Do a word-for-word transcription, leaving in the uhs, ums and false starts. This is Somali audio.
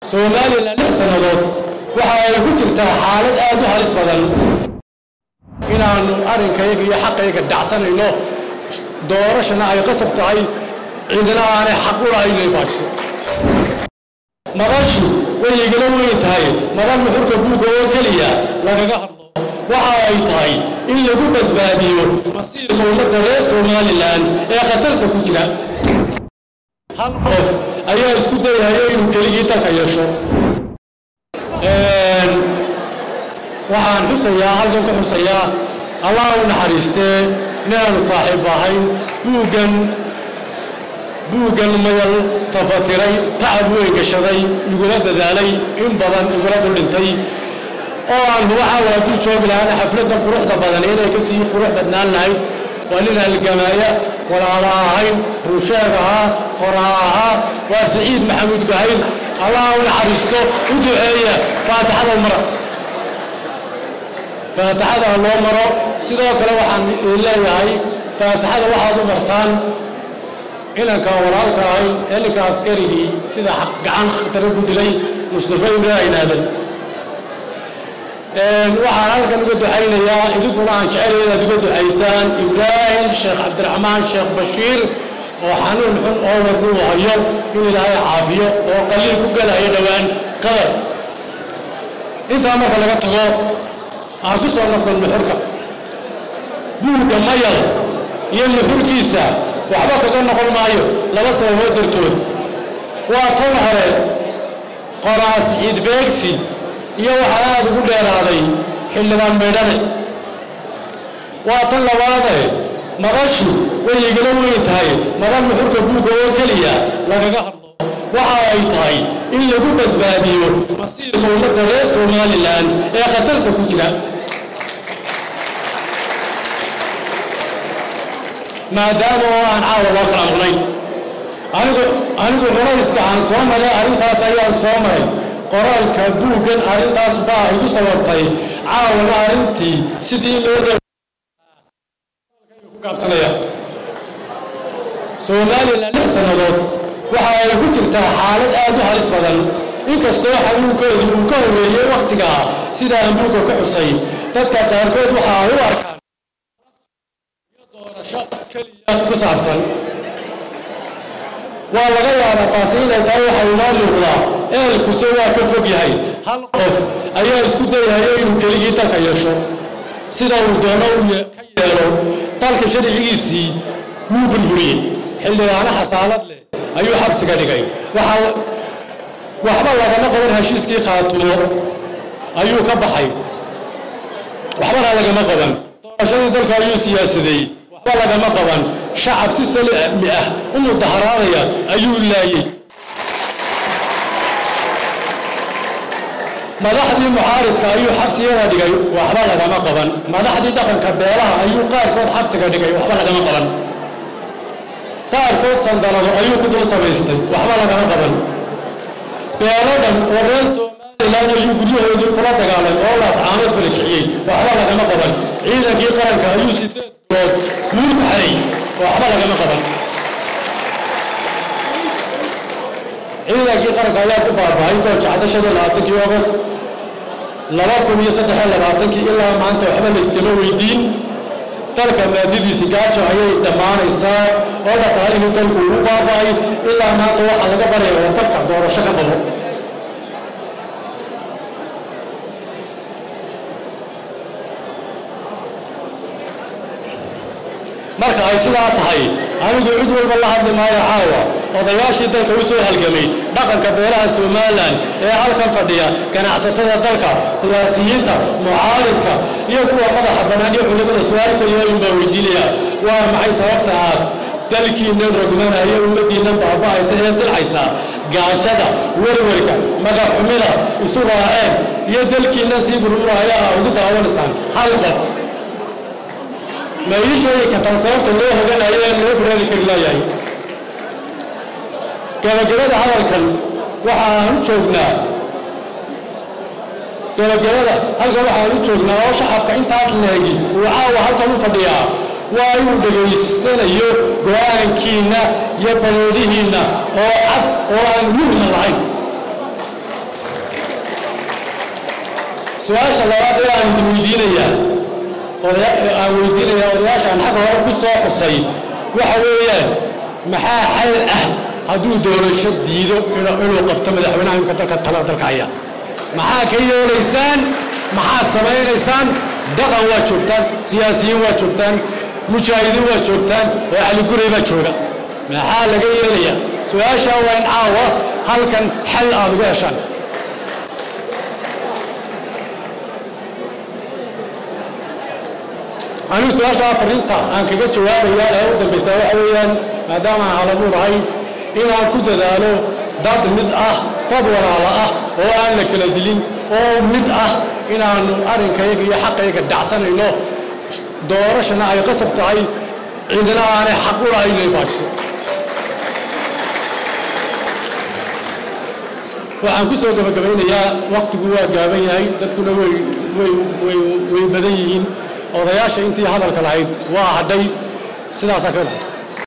Somaliland lix sanadood waxa ay ku jirtaa xaalad aad u halis badan inaanu arinkayga iyo xaqayga dhacsanayno doorashana ay qasab tahay cidina aan xaq u lahayn inay baasho maqashu way igala weyn tahay madan muxurka buuga oo kaliya lagaga hadlo waxa ay tahay in lagu badbaadiyo masiirka ummadda reer Somaliland ee khatarta ku jira hal qof ayaa isku dayaya inuu keligii dalka yeesho een waxaan xusayaa halkan ku xusayaa Allah u naxariistee naan saaxiib ahayn buugan buugan mayal tafatiray tacab weyn gashaday igula dadaalay in badan igula dhintay oo aan waxa wada joogi lahayn xafladda quruxda badan inay ka sii qurux badnaan lahayd walina halgamaaya walaala ahayn ruushaaga qoraaha waa Saciid Maxamuud Gahayl Allah u naxariisto u duceeya faatixada mara faatixada loo maro sidoo kale waxaan leeyahay faatixada waxaad u martaan inanka walaalka ahay inanka askarigii sida gacan khatar ku dilay Mustafa Ibrahim Aadan een waxaan halkan uga ducaynayaa idinkuna aan jecelahay inaad uga ducaysaan Ibrahim Sheekh Cabdiraxmaan Sheekh Bashiir oo xanuun xun oo wadnu hayo in Ilaahay caafiyo oo qaliil ku galaya dhawaan qabar inta marka laga tago aan ku soo noqon muxurka buuga mayal iyo muxurkiisa waxba kaga noqon maayo laba sababood dartood waa tan hore qoraas Saciid Beegsi iyo waxa aad ugu dheeraaday xilligan meedhane waa tan labaad maqashu way igala weyn tahay madan muxurka buuga oo kaliya lagaga hadlo waxa ay tahay in lagu badbaadiyo masiirka ummadda reer Somaliland ee khatarta ku jira maadaama aan caawa loo kala maqnay anigu anigu runayska aan soo maray arrintaas ayaan soo maray qoraalka buugan arrintaas baa igu sababtay caawa arrintii sidii loo ku gaabsanaya Somaliland lix sanadood waxa ay ku jirtaa xaalad aad u halis badan inkastoo xanuunkeedu uu ka horeeyay waqtiga sida aan buuga ka xusay dadka qaarkood waxa ay u arkaan doorasho kaliya ku saabsan waa laga yaabaa taasi inay tahay waxa loo muuqdaa eelku soo waa ka fog yahay hal qof ayaa isku dayaya inuu keligii dalka yeesho sida uu doono uu ka yeelo dalka sharcigiisii wuu burburiyey xilligaana xasaalad leh ayuu xabsiga dhigay waxa waxba lagama qaban heshiiskii Khaatumo ayuu ka baxay waxba lagama qaban doorashadii dalka ayuu siyaasaday waxba lagama qaban shacab si salami ah u mudaharaadaya ayuu laayay madaxdii mucaaridka ayuu xabsiga dhigay waxba lagama qaban madaxdii dhaqanka beelaha ayuu qaarkood xabsiga dhigay waxba lagama qaban qaarkood sandalado ayuu ku dul samaystay waxba lagama qaban beeladan oo reer Somaliland ayuu guryahoodii kula dagaalay oo laas caamad bala kiciyay waxba lagama qaban ciidankii qaranka ayuu sideed dood guul ku xaray waxba lagama qaban ciidankii qaranka ayaa ku baaba'ay go'aansashada labaatankii August laba kun iyo saddex iyo labaatan ilaa maanta waxba la iskama weydiin dalka maadidiisa gaajo ayay dhamaanaysaa oo dhaqaalihii dalku u baaba'ay ilaa maanta waxa laga barayaa wadanka doorasho ka qabo marka ay sidaa tahay anigu cid walba la hadli maayo caawa odayaashii dalka u soo halgamay dhaqanka beelaha Somaliland ee halkan fadhiya ganacsatada dalka siyaasiyiinta mucaaridka iyo kuwa madaxa banaan iyo culimada su'aalka iyo in baa weydiinaya waa maxay sababta aad dalkiina rogmanayo ummadiina baaba'aysa ee silcaysa gaajada warwarka magac xumida isu raaceen iyo dalkiina si burburaya ugu daawanaysan hal qof ما يجي كتنصرت الله هذا أيام لو بريك الله يعني كذا كذا هذا الكلام وحنا نشوفنا كذا كذا هذا وحنا نشوفنا وش حبك أنت أصل هاي وعاو هذا كله فضيعة وأيوه دقيق السنة يو قوان كينا يبلغينا أو عب أو نور من العين سؤال الله أنا ويدينيا أنا ويدينيا ودياش عن حق هو قصة قصي وحويان محا حل أه هدو دور شديد إلى إلى قبضة مدحونا يمكن تلك الثلاثة الكعية محا كيو لسان محا سماي لسان دقا وشوفتان سياسيين وشوفتان مشاهدين وشوفتان وعلى قريبة شوفا محا لقي ليا سؤال وين عاوة هل كان حل أبغى عشان أنا سؤال شاف فريقة أنا كذا جواب يا أود بيسوي حويان ما دام على مور هاي إن أكود ذالو ضد مدأة تدور على أه وأنا لك الدليل أو مدأة إن أنا أرين كيجي حق يجي دعسان إنه دورش أنا أي قصب تعي عندنا أنا حق ولا إلي باش وعن كسر قبل قبلين يا وقت جوا جابين هاي تدخل وي وي وي وي بديين أو ضياش أنتي هذا الكلام واحد داي سلا سكر